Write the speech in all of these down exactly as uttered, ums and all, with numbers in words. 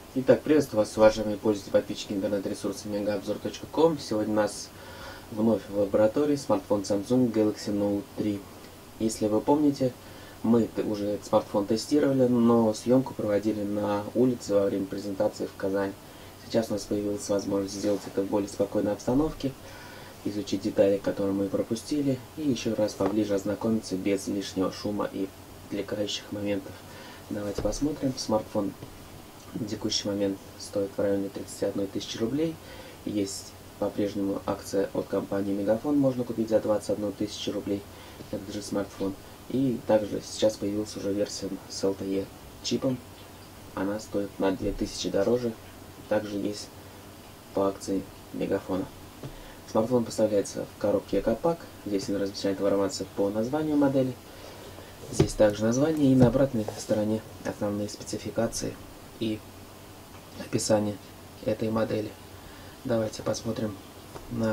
Итак, приветствую вас, уважаемые пользователи, подписчики интернет-ресурса мегаобзор точка ком. Сегодня у нас вновь в лаборатории смартфон Samsung Galaxy Note три. Если вы помните, мы уже этот смартфон тестировали, но съемку проводили на улице во время презентации в Казани. Сейчас у нас появилась возможность сделать это в более спокойной обстановке, изучить детали, которые мы пропустили, и еще раз поближе ознакомиться без лишнего шума и отвлекающих моментов. Давайте посмотрим. Смартфон на текущий момент стоит в районе тридцати одной тысячи рублей. Есть по-прежнему акция от компании Мегафон, можно купить за двадцать одну тысячу рублей этот же смартфон. И также сейчас появилась уже версия с эл ти и чипом, она стоит на две тысячи дороже, также есть по акции Мегафона. Смартфон поставляется в коробке Экопак, здесь он размещает информацию по названию модели, здесь также название и на обратной стороне основные спецификации и описание этой модели. Давайте посмотрим на...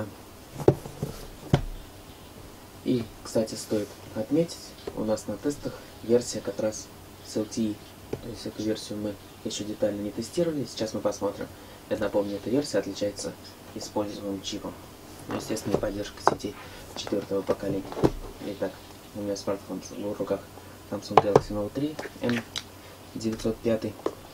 И, кстати, стоит отметить, у нас на тестах версия как раз с эл ти и. То есть эту версию мы еще детально не тестировали. Сейчас мы посмотрим. Я напомню, эта версия отличается используемым чипом. Ну, естественно, поддержка сетей четвертого поколения. Итак, у меня смартфон в руках Samsung Galaxy Note три эм девятьсот пять.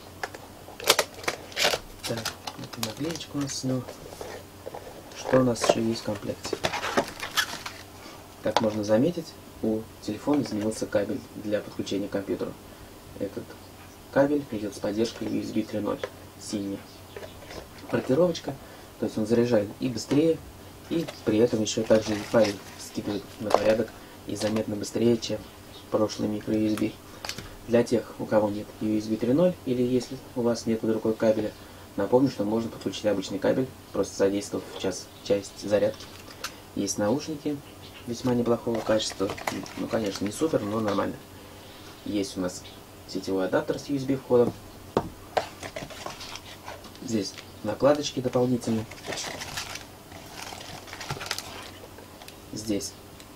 Так, это наклеечка у нас с него. Что у нас еще есть в комплекте? Как можно заметить, у телефона изменился кабель для подключения к компьютеру. Этот кабель идет с поддержкой ю эс би три ноль, синяя маркировочка, то есть он заряжает и быстрее, и при этом еще также и файл скидывает на порядок и заметно быстрее, чем прошлый микро ю эс би. Для тех, у кого нет ю эс би три ноль, или если у вас нет другого кабеля, напомню, что можно подключить обычный кабель, просто задействовав час, часть зарядки. Есть наушники весьма неплохого качества, ну конечно не супер, но нормально. Есть у нас сетевой адаптер с ю эс би входом. Здесь накладочки дополнительные. Здесь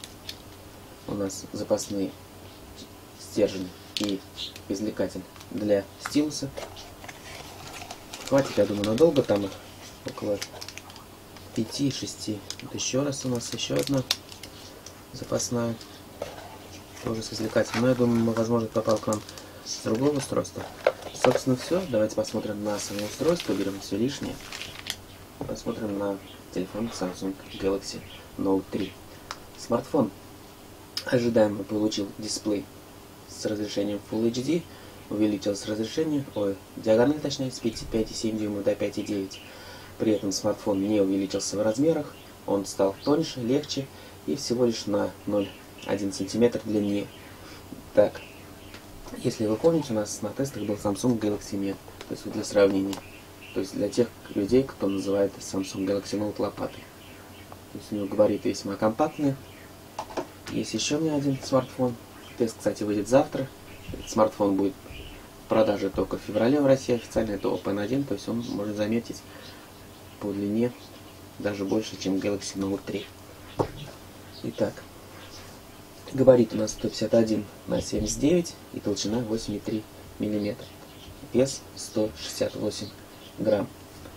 у нас запасные стержни и извлекатель для стилуса. Хватит, я думаю, надолго, там их около пяти-шести. Вот еще раз у нас еще одна запасная, тоже с извлекателем. Но я думаю, возможно, попал к нам с другого устройства. Собственно, все. Давайте посмотрим на само устройство, берем все лишнее. Посмотрим на телефон Samsung Galaxy Note три. Смартфон ожидаемо получил дисплей с разрешением Full эйч ди, увеличилось разрешение, ой, диагональ точнее, с пяти и семи дюймов до пяти и девяти. При этом смартфон не увеличился в размерах, он стал тоньше, легче и всего лишь на ноль целых один сантиметр длиннее. Так, если вы помните, у нас на тестах был Samsung Galaxy Met, то есть для сравнения. То есть для тех людей, кто называет Samsung Galaxy Note лопатой. То есть у него габариты весьма компактные. Есть еще у меня один смартфон. Тест, кстати, выйдет завтра. Этот смартфон будет в продаже только в феврале в России официально. Это Oppo эн один, то есть он может заметить по длине даже больше, чем Galaxy Note три. Итак, габарит у нас сто пятьдесят один на семьдесят девять и толщина восемь и три миллиметра. Вес сто шестьдесят восемь грамм.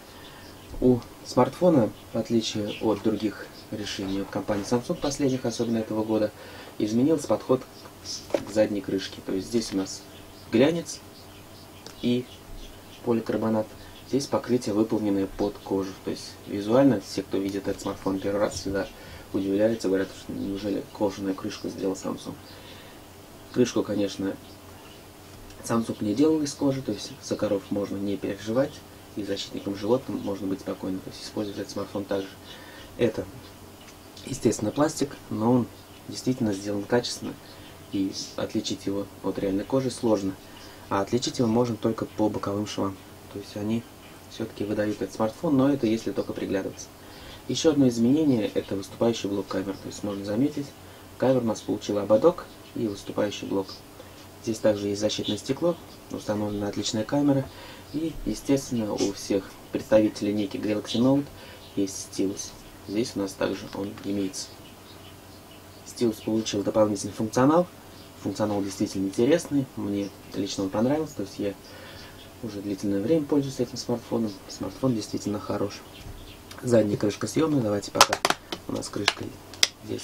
У смартфона, в отличие от других решений от компании Samsung последних, особенно этого года, изменился подход к задней крышке. То есть здесь у нас глянец и поликарбонат. Здесь покрытие, выполненное под кожу. То есть визуально все, кто видит этот смартфон первый раз, всегда удивляются, говорят, что неужели кожаную крышку сделал Samsung. Крышку, конечно, Samsung не делал из кожи, то есть за коров можно не переживать, и защитникам животным можно быть спокойно, то есть использовать этот смартфон также. Это, естественно, пластик, но он действительно сделан качественно, и отличить его от реальной кожи сложно. А отличить его можно только по боковым швам. То есть они все-таки выдают этот смартфон, но это если только приглядываться. Еще одно изменение – это выступающий блок камер. То есть можно заметить, камера у нас получила ободок и выступающий блок. Здесь также есть защитное стекло, установлена отличная камера. И, естественно, у всех представителей линейки Galaxy Note есть стилус. Здесь у нас также он имеется. Стилус получил дополнительный функционал. Функционал действительно интересный. Мне лично он понравился. То есть я уже длительное время пользуюсь этим смартфоном. Смартфон действительно хорош. Задняя крышка съемная. Давайте пока у нас крышка здесь.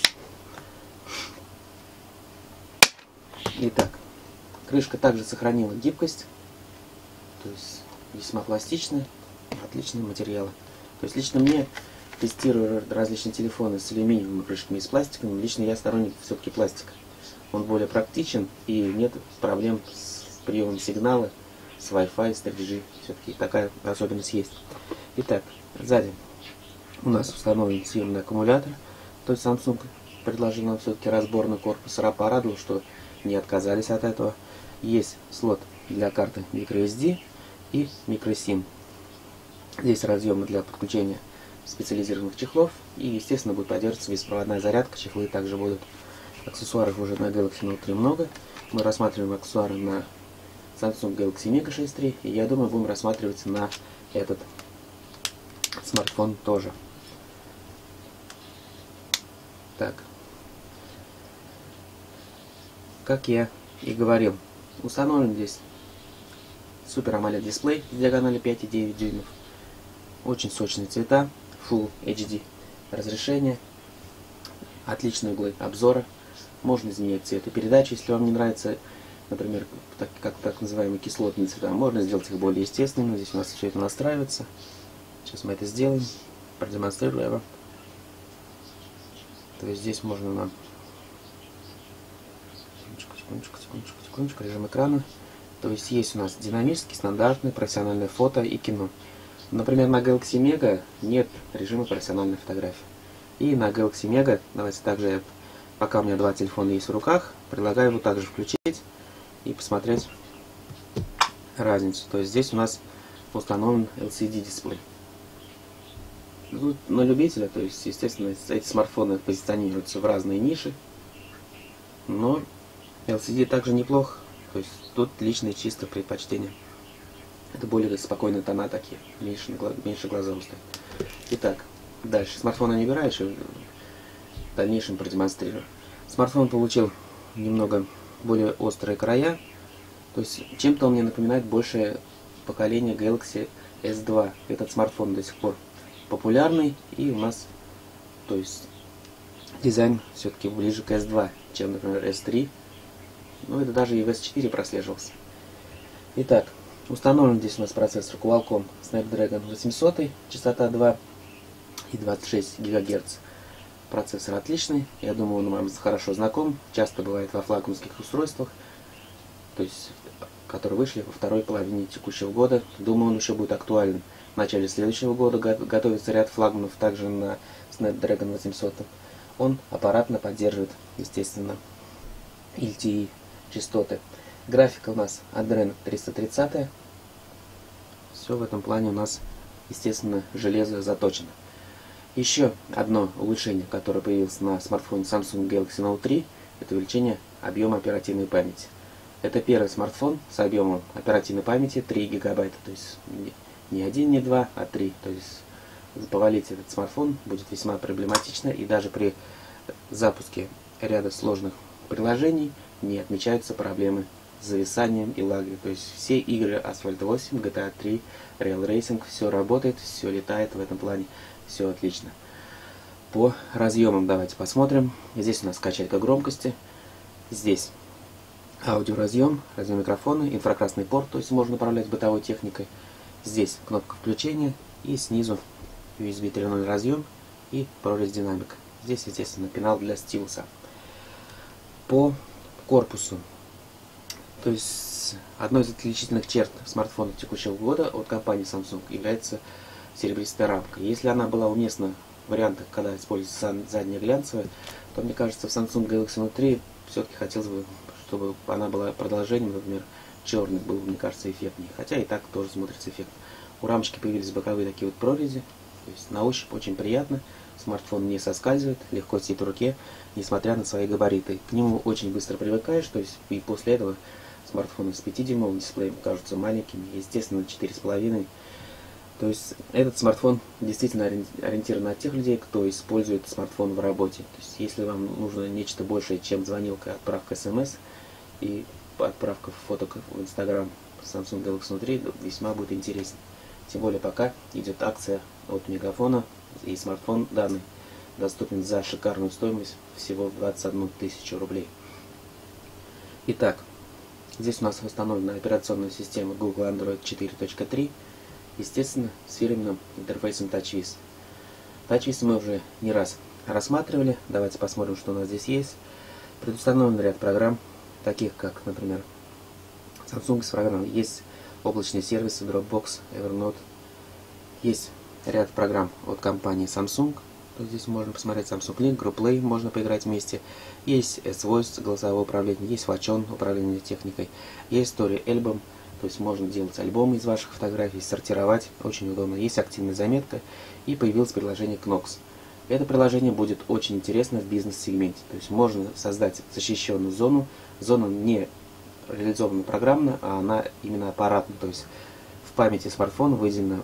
Итак, крышка также сохранила гибкость. То есть весьма пластичная. Отличные материалы. То есть лично мне, тестируя различные телефоны с алюминиевыми крышками и с пластиком, лично я сторонник все-таки пластика. Он более практичен и нет проблем с приемом сигнала, с Wi-Fi, с три джи. Все-таки такая особенность есть. Итак, сзади у нас установлен съемный аккумулятор. То есть Samsung предложил нам все-таки разборный корпус. Порадовал, что не отказались от этого. Есть слот для карты microSD и microSIM. Здесь разъемы для подключения специализированных чехлов. И, естественно, будет поддерживаться беспроводная зарядка. Чехлы также будут. Аксессуаров уже на Galaxy Note три много. Мы рассматриваем аксессуары на Samsung Galaxy Mega шесть три. И я думаю, будем рассматривать на этот смартфон тоже. Так. Как я и говорил, установлен здесь Super AMOLED дисплей с диагональю пять и девять дюймов. Очень сочные цвета, Full эйч ди разрешение, отличные углы обзора. Можно изменять цветопередачу, если вам не нравится, например, так, как так называемые кислотные цвета. Можно сделать их более естественными. Здесь у нас все это настраивается. Сейчас мы это сделаем. Продемонстрирую я вам. То есть здесь можно нам... Секундочку, секундочку, секундочку, секундочку. Режим экрана. То есть есть у нас динамический, стандартный, профессиональное фото и кино. Например, на Galaxy Mega нет режима профессиональной фотографии. И на Galaxy Mega, давайте также, пока у меня два телефона есть в руках, предлагаю его также включить и посмотреть разницу. То есть здесь у нас установлен эл си ди дисплей. Тут на любителя, то есть, естественно, эти смартфоны позиционируются в разные ниши, но эл си ди также неплохо. То есть тут личные чисто предпочтения. Это более спокойные тона такие, меньше, меньше глаза устают. Итак, дальше. Смартфон я не убираю, еще в дальнейшем продемонстрирую. Смартфон получил немного более острые края. То есть чем-то он мне напоминает больше поколение Galaxy эс два. Этот смартфон до сих пор популярный, и у нас, то есть, дизайн все-таки ближе к эс два, чем, например, эс три. Ну, это даже и в эс четыре прослеживался. Итак, установлен здесь у нас процессор Qualcomm Snapdragon восемьсот, частота два и двадцать шесть гигагерц. Процессор отличный, я думаю, он вам хорошо знаком, часто бывает во флагманских устройствах, то есть, которые вышли во второй половине текущего года. Думаю, он еще будет актуален в начале следующего года. Готовится ряд флагманов также на Snapdragon восемьсот. Он аппаратно поддерживает, естественно, эл ти и частоты. Графика у нас Adreno триста тридцать. Все в этом плане у нас, естественно, железо заточено. Еще одно улучшение, которое появилось на смартфоне Samsung Galaxy Note три, это увеличение объема оперативной памяти. Это первый смартфон с объемом оперативной памяти три гигабайта, то есть не один, не два, а три. То есть повалить этот смартфон будет весьма проблематично, и даже при запуске ряда сложных приложений не отмечаются проблемы с зависанием и лагой. То есть все игры Asphalt восемь, джи ти эй три, Real Racing, все работает, все летает в этом плане, все отлично. По разъемам давайте посмотрим. Здесь у нас качелька громкости, здесь аудиоразъем, разъем микрофона, инфракрасный порт, то есть можно управлять бытовой техникой. Здесь кнопка включения и снизу ю эс би три ноль разъем и прорезь динамика. Здесь, естественно, пенал для стилуса. По корпусу, то есть одной из отличительных черт смартфона текущего года от компании Samsung является серебристая рамка. Если она была уместна в вариантах, когда используется задняя глянцевая, то, мне кажется, в Samsung Galaxy Note три все-таки хотелось бы, чтобы она была продолжением, например, черный был, мне кажется, эффектнее. Хотя и так тоже смотрится эффектно. У рамочки появились боковые такие вот прорези. То есть на ощупь очень приятно. Смартфон не соскальзывает, легко сидит в руке, несмотря на свои габариты. К нему очень быстро привыкаешь, то есть и после этого смартфоны с пятидюймовым дисплеем кажутся маленькими, естественно, четыре с половиной. То есть этот смартфон действительно ориентирован на тех людей, кто использует смартфон в работе. То есть если вам нужно нечто большее, чем звонилка, отправка смс и отправка фоток в Инстаграм Samsung Galaxy Note три весьма будет интересен. Тем более пока идет акция от Мегафона, и смартфон данный доступен за шикарную стоимость всего двадцать одну тысячу рублей. Итак, здесь у нас установлена операционная система Google Android четыре точка три, естественно, с фирменным интерфейсом TouchWiz. TouchWiz мы уже не раз рассматривали. Давайте посмотрим, что у нас здесь есть. Предустановлен ряд программ, таких как, например, Samsung с программой. Есть облачные сервисы Dropbox, Evernote. Есть ряд программ от компании Samsung. Здесь можно посмотреть Samsung Link, Group Play, можно поиграть вместе. Есть S-Voice, голосовое управление, есть Watch-On, управление техникой. Есть Story Album, то есть можно делать альбомы из ваших фотографий, сортировать, очень удобно. Есть активная заметка, и появилось приложение Knox. Это приложение будет очень интересно в бизнес-сегменте. То есть можно создать защищенную зону. Зона не реализована программно, а она именно аппаратная. То есть в памяти смартфона выделено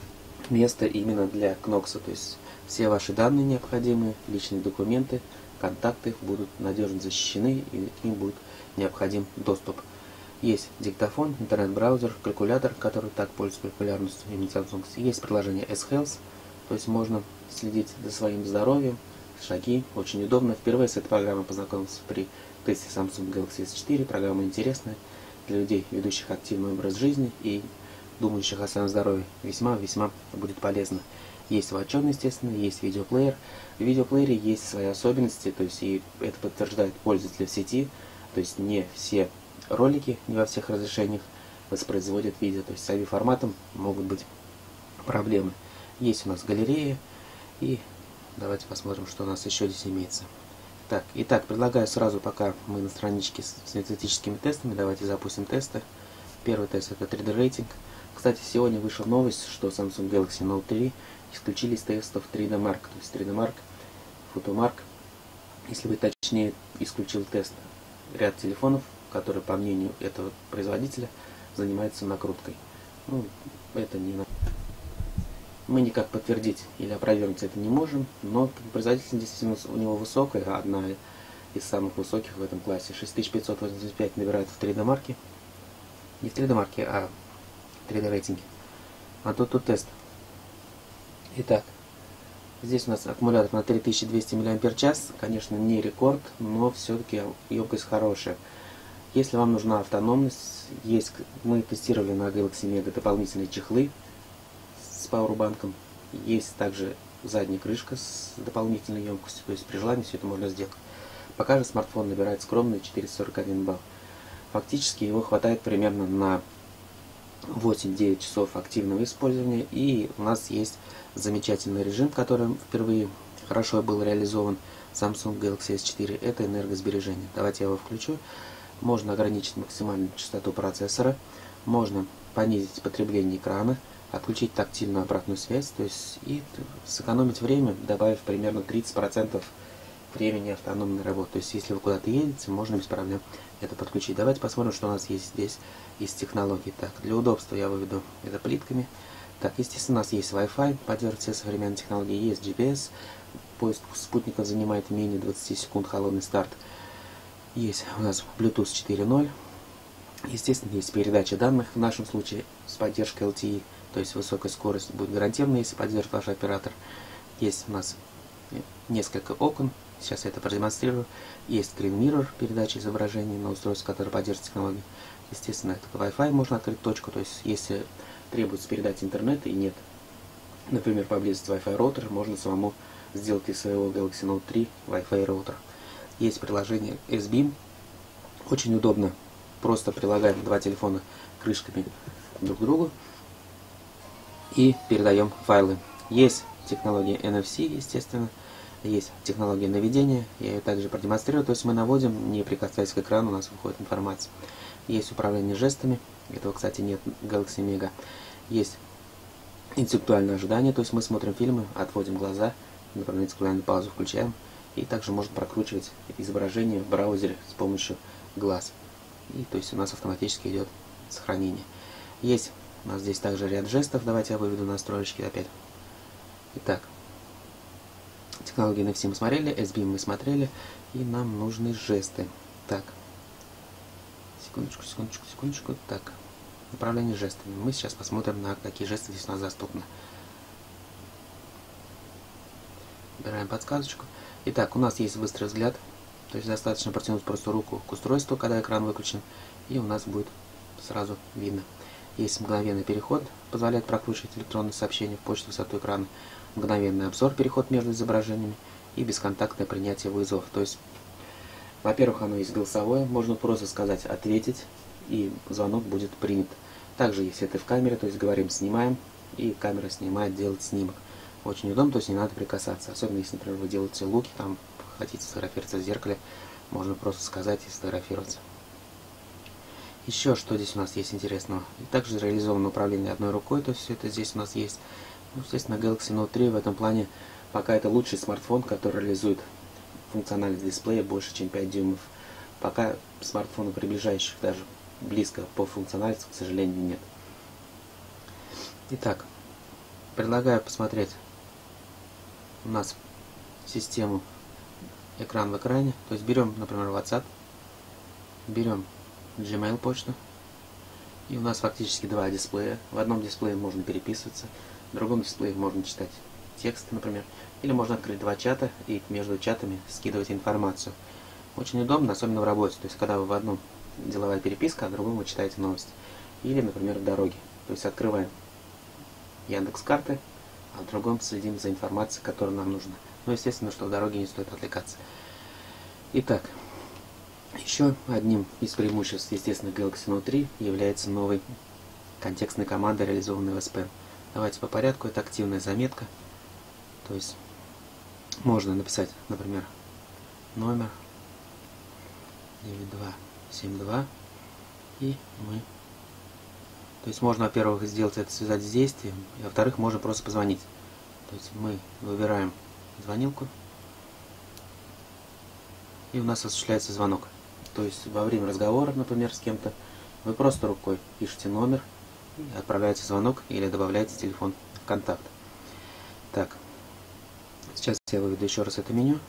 место именно для Knox. То есть все ваши данные необходимые, личные документы, контакты будут надежно защищены, и к ним будет необходим доступ. Есть диктофон, интернет-браузер, калькулятор, который так пользуется популярностью именно Samsung. Есть приложение S-Health, то есть можно следить за своим здоровьем, шаги, очень удобно. Впервые с этой программой познакомился при тесте Samsung Galaxy эс четыре. Программа интересная для людей, ведущих активный образ жизни и думающих о своем здоровье. Весьма-весьма будет полезно. Есть Watch-On, естественно, есть видеоплеер. В видеоплеере есть свои особенности, то есть и это подтверждает пользователя в сети. То есть не все ролики, не во всех разрешениях воспроизводят видео. То есть с эй ви форматом могут быть проблемы. Есть у нас галерея. И давайте посмотрим, что у нас еще здесь имеется. Так, итак, предлагаю сразу, пока мы на страничке с синтетическими тестами, давайте запустим тесты. Первый тест — это три дэ рейтинг. Кстати, сегодня вышла новость, что Samsung Galaxy Note три исключили из тестов три дэ Mark. То есть три дэ Mark, Photomark, если быть точнее, исключил тест. Ряд телефонов, которые, по мнению этого производителя, занимаются накруткой. Ну, это не на... Мы никак подтвердить или опровергнуть это не можем, но производительность действительно у него высокая, одна из самых высоких в этом классе. шесть тысяч пятьсот восемьдесят пять набирает в три дэ Mark. Не в три дэ Mark, а в три дэ рейтинге. А тут тут тест. Итак, здесь у нас аккумулятор на три тысячи двести мАч. Конечно, не рекорд, но все-таки емкость хорошая. Если вам нужна автономность, есть, мы тестировали на Galaxy Mega дополнительные чехлы с пауэрбанком. Есть также задняя крышка с дополнительной емкостью, то есть при желании все это можно сделать. Пока же смартфон набирает скромные четыреста сорок один балл. Фактически его хватает примерно на восемь-девять часов активного использования, и у нас есть замечательный режим, который впервые хорошо был реализован в Samsung Galaxy эс четыре, это энергосбережение. Давайте я его включу. Можно ограничить максимальную частоту процессора, можно понизить потребление экрана, отключить тактильную обратную связь, то есть и сэкономить время, добавив примерно тридцать процентов времени автономной работы. То есть если вы куда-то едете, можно без проблем это подключить. Давайте посмотрим, что у нас есть здесь из технологий. Так, для удобства я выведу это плитками. Так, естественно, у нас есть Wi-Fi, поддерживает все современные технологии, есть джи пи эс, поиск спутников занимает менее двадцати секунд, холодный старт. Есть у нас Bluetooth четыре ноль. Естественно, есть передача данных, в нашем случае с поддержкой эл ти и, то есть высокая скорость будет гарантирована, если поддержит ваш оператор. Есть у нас несколько окон, сейчас я это продемонстрирую. Есть Screen Mirror, передача изображений на устройство, которое поддерживает технологии. Естественно, это Wi-Fi, можно открыть точку, то есть если требуется передать интернет и нет, например, поблизости Wi-Fi роутера, можно самому сделать из своего Galaxy Note три Wi-Fi роутер. Есть приложение эс бим, очень удобно, просто прилагаем два телефона крышками друг к другу и передаем файлы. Есть технология эн эф си, естественно, есть технология наведения, я ее также продемонстрирую, то есть мы наводим, не прикасаясь к экрану, у нас выходит информация. Есть управление жестами, этого, кстати, нет в Galaxy Mega. Есть интеллектуальное ожидание, то есть мы смотрим фильмы, отводим глаза, например, интеллектуальную паузу включаем, и также можно прокручивать изображение в браузере с помощью глаз. И то есть у нас автоматически идет сохранение. Есть у нас здесь также ряд жестов, давайте я выведу настройки опять. Итак, технологии эн эф си мы смотрели, эс бим мы смотрели, и нам нужны жесты. Так, секундочку, секундочку, секундочку, так. управление жестами. Мы сейчас посмотрим, на какие жесты здесь у нас доступны. Выбираем подсказочку. Итак, у нас есть быстрый взгляд. То есть достаточно протянуть просто руку к устройству, когда экран выключен, и у нас будет сразу видно. Есть мгновенный переход, позволяет прокручивать электронные сообщения в почту высоту экрана. Мгновенный обзор, переход между изображениями и бесконтактное принятие вызовов. То есть, во-первых, оно есть голосовое, можно просто сказать «ответить», и звонок будет принят. Также есть это в камере, то есть говорим «снимаем», и камера снимает, делает снимок. Очень удобно, то есть не надо прикасаться. Особенно если, например, вы делаете луки, там хотите сфотографироваться в зеркале, можно просто сказать и сфотографироваться. Еще что здесь у нас есть интересного. И также реализовано управление одной рукой, то есть все это здесь у нас есть. Ну, естественно, Galaxy Note три в этом плане пока это лучший смартфон, который реализует функциональность дисплея больше, чем пять дюймов. Пока смартфонов, приближающих даже близко по функциональности, к сожалению, нет. Итак, предлагаю посмотреть у нас систему экран в экране. То есть берем, например, WhatsApp, берем Gmail почту, и у нас фактически два дисплея. В одном дисплее можно переписываться, в другом дисплее можно читать текст, например, или можно открыть два чата и между чатами скидывать информацию. Очень удобно, особенно в работе, то есть когда вы в одном деловая переписка, а в другом вы читаете новости. Или, например, в дороге. То есть открываем Яндекс.Карты, а в другом следим за информацией, которая нам нужна. Но естественно, что в дороге не стоит отвлекаться. Итак, еще одним из преимуществ, естественно, Galaxy Note три является новой контекстной командой, реализованной в эс пен. Давайте по порядку. Это активная заметка. То есть можно написать, например, номер девять два семь два, и мы... То есть можно, во-первых, сделать это, связать с действием, и во-вторых, можно просто позвонить. То есть мы выбираем звонилку, и у нас осуществляется звонок. То есть во время разговора, например, с кем-то, вы просто рукой пишете номер, и отправляете звонок или добавляете телефон в контакт. Так, сейчас я выведу еще раз это меню.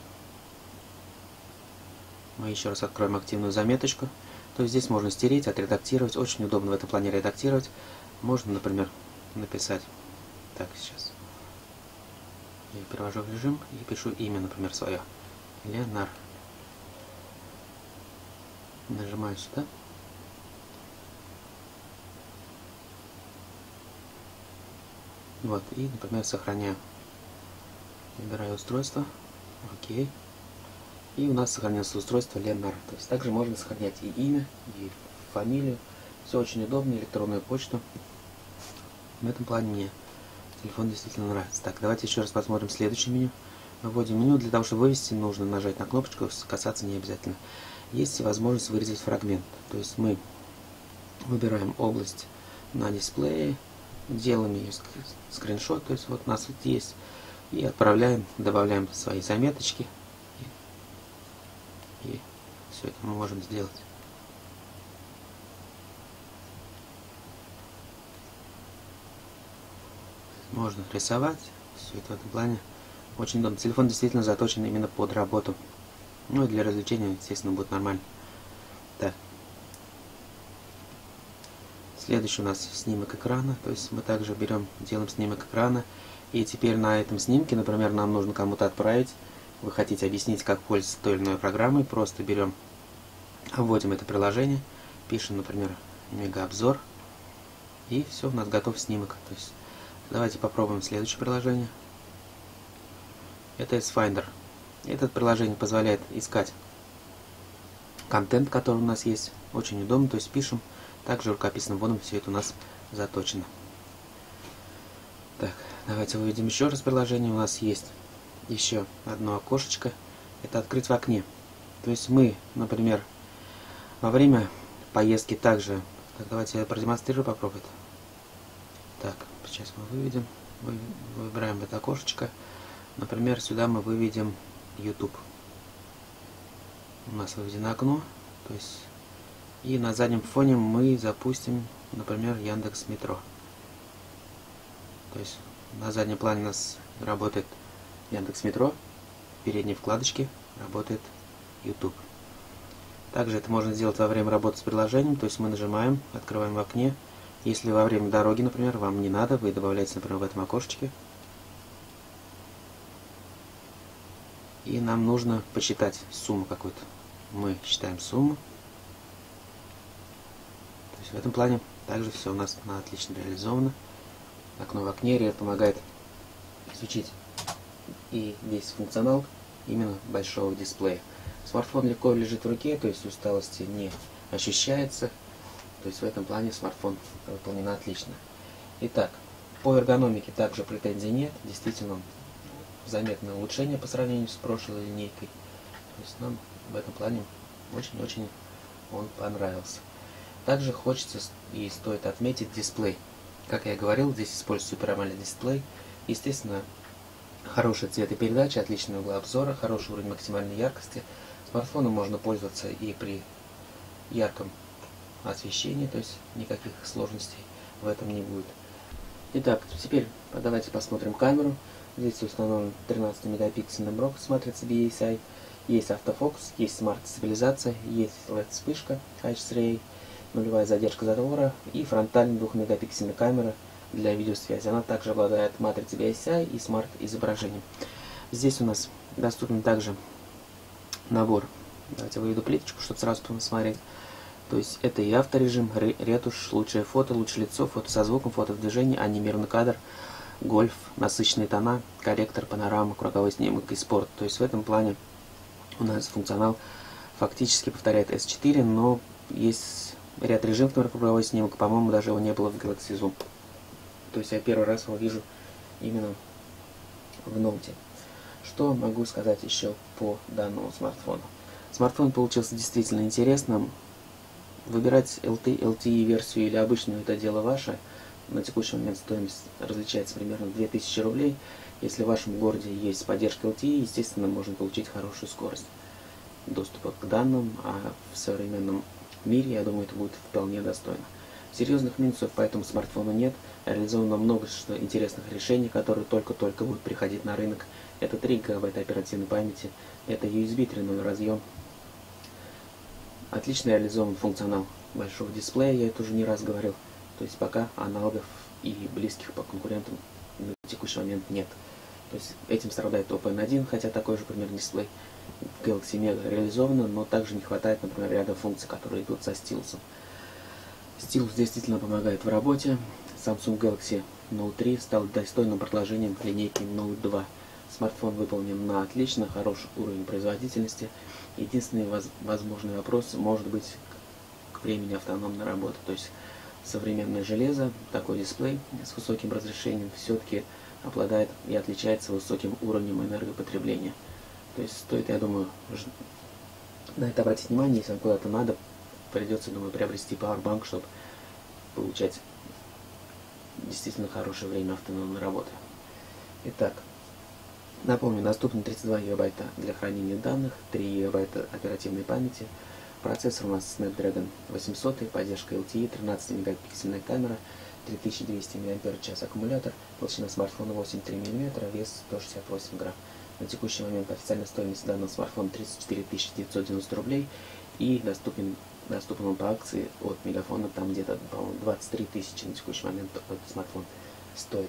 Мы еще раз откроем активную заметочку. То есть здесь можно стереть, отредактировать. Очень удобно в этом плане редактировать. Можно, например, написать. Так, сейчас. Я перевожу в режим и пишу имя, например, свое. Ленар. Нажимаю сюда. Вот, и, например, сохраняю. Выбираю устройство. Окей. И у нас сохранилось устройство Ленар. То есть также можно сохранять и имя, и фамилию. Все очень удобно, электронную почту. В этом плане мне телефон действительно нравится. Так, давайте еще раз посмотрим следующее меню. Выводим меню. Для того, чтобы вывести, нужно нажать на кнопочку, касаться не обязательно. Есть возможность вырезать фрагмент. То есть мы выбираем область на дисплее, делаем ее скриншот, то есть вот у нас вот есть, и отправляем, добавляем свои заметочки. И все это мы можем сделать. Можно рисовать. Все это в этом плане очень удобно. Телефон действительно заточен именно под работу. Ну и для развлечения, естественно, будет нормально. Так. Следующий у нас снимок экрана. То есть мы также берем, делаем снимок экрана. И теперь на этом снимке, например, нам нужно кому-то отправить. Вы хотите объяснить, как пользоваться той или иной программой. Просто берем, вводим это приложение. Пишем, например, мегаобзор. И все, у нас готов снимок. То есть давайте попробуем следующее приложение. Это S-Finder. Это приложение позволяет искать контент, который у нас есть. Очень удобно, то есть пишем. Также рукописным вводом все это у нас заточено. Так, давайте выведем еще раз приложение. У нас есть еще одно окошечко. Это открыть в окне. То есть мы, например, во время поездки также... Так, давайте я продемонстрирую, попробую это. Так, сейчас мы выведем. Выбираем это окошечко. Например, сюда мы выведем YouTube. У нас выведено окно. То есть, и на заднем фоне мы запустим, например, Яндекс.Метро. То есть на заднем плане у нас работает Яндекс.Метро. В передней вкладочке работает YouTube. Также это можно сделать во время работы с приложением. То есть мы нажимаем, открываем в окне, Если во время дороги, например, вам не надо, вы добавляете, например, в этом окошечке. И нам нужно посчитать сумму какую-то. Мы считаем сумму. То есть в этом плане также все у нас на отлично реализовано. Окно в окне ре помогает изучить и весь функционал именно большого дисплея. Смартфон легко лежит в руке, то есть усталости не ощущается. То есть в этом плане смартфон выполнен отлично. Итак, по эргономике также претензий нет. Действительно, заметное улучшение по сравнению с прошлой линейкой. То есть нам в этом плане очень-очень он понравился. Также хочется и стоит отметить дисплей. Как я говорил, здесь используется Super AMOLED дисплей. Естественно, хорошая цветопередача, отличный угол обзора, хороший уровень максимальной яркости. Смартфоном можно пользоваться и при ярком освещении, то есть никаких сложностей в этом не будет. Итак, теперь давайте посмотрим камеру. Здесь установлен тринадцатимегапиксельный брок с матрицей би эс ай. Есть автофокус, есть смарт-стабилизация, есть эл и ди-вспышка эйч три эй, нулевая задержка затвора и фронтальная двухмегапиксельная камера для видеосвязи. Она также обладает матрицей би эс ай и смарт-изображением. Здесь у нас доступен также набор. Давайте выведу плиточку, чтобы сразу посмотреть. То есть это и авторежим, ретушь, лучшее фото, лучшее лицо, фото со звуком, фото в движении, анимированный кадр, гольф, насыщенные тона, корректор, панорама, круговой снимок и спорт. То есть в этом плане у нас функционал фактически повторяет эс четыре, но есть ряд режимов, например, круговой снимок, по-моему, даже его не было в Galaxy Zoom. То есть я первый раз его вижу именно в ноуте. Что могу сказать еще по данному смартфону? Смартфон получился действительно интересным. Выбирать эл ти, эл ти и версию или обычную, это дело ваше. На текущий момент стоимость различается примерно две тысячи рублей. Если в вашем городе есть поддержка эл ти и, естественно, можно получить хорошую скорость доступа к данным, а в современном мире, я думаю, это будет вполне достойно. Серьезных минусов по этому смартфону нет. Реализовано много интересных решений, которые только-только будут приходить на рынок. Это три гигабайта оперативной памяти, это ю эс би три ноль разъем. Отлично реализован функционал большого дисплея, я это уже не раз говорил. То есть пока аналогов и близких по конкурентам на текущий момент нет. То есть этим страдает оппо эн один, хотя такой же примерно дисплей в Galaxy Mega реализовано, но также не хватает, например, ряда функций, которые идут со стилусом. Стилус действительно помогает в работе. Samsung Galaxy Note три стал достойным продолжением линейки Note два. Смартфон выполнен на отлично, хороший уровень производительности. Единственный воз возможный вопрос может быть к времени автономной работы. То есть современное железо, такой дисплей с высоким разрешением все-таки обладает и отличается высоким уровнем энергопотребления. То есть стоит, я думаю, на это обратить внимание, если вам куда-то надо, придется, думаю, приобрести пауэрбанк, чтобы получать действительно хорошее время автономной работы. Итак, напомню, доступно тридцать два гигабайта для хранения данных, три гигабайта оперативной памяти. Процессор у нас Snapdragon восемьсот, поддержка эл ти и, тринадцатимегапиксельная камера, три тысячи двести мАч аккумулятор, толщина смартфона восемь целых три миллиметра, вес сто шестьдесят восемь грамм. На текущий момент официальная стоимость данного смартфона тридцать четыре тысячи девятьсот девяносто рублей и доступен, доступен он по акции от Мегафона, там где-то, по-моему, двадцать три тысячи на текущий момент этот смартфон стоит.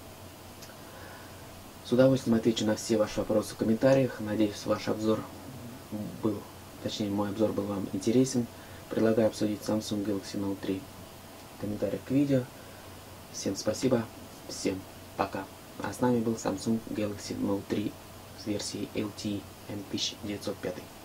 С удовольствием отвечу на все ваши вопросы в комментариях. Надеюсь, ваш обзор был, точнее, мой обзор был вам интересен. Предлагаю обсудить Samsung Galaxy Note три в комментариях к видео. Всем спасибо, всем пока. А с нами был Samsung Galaxy Note три с версией эл ти и эм тысяча девятьсот пять.